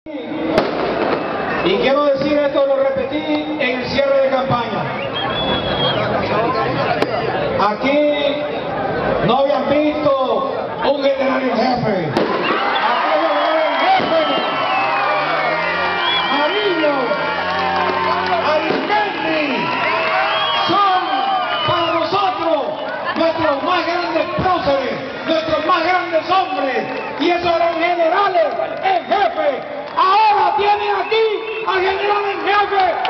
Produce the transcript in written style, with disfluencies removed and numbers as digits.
Y quiero decir esto, lo repetí en el cierre de campaña. Aquí no habían visto un general en jefe. Aquí el jefe, Marillo, Arismendi, son para nosotros nuestros más grandes próceres, nuestros más grandes hombres, y esos eran generales en jefe. Ahora tienen aquí al general en jefe